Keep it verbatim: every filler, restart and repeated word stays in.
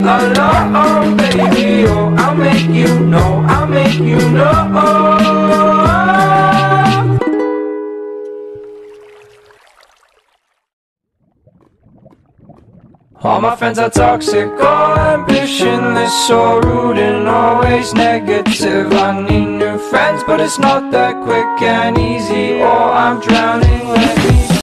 alone, baby. Oh, I'll make you know, I'll make you know. All my friends are toxic, all ambitionless, so rude and always negative. I need new friends, but it's not that quick and easy, or I'm drowning. Let me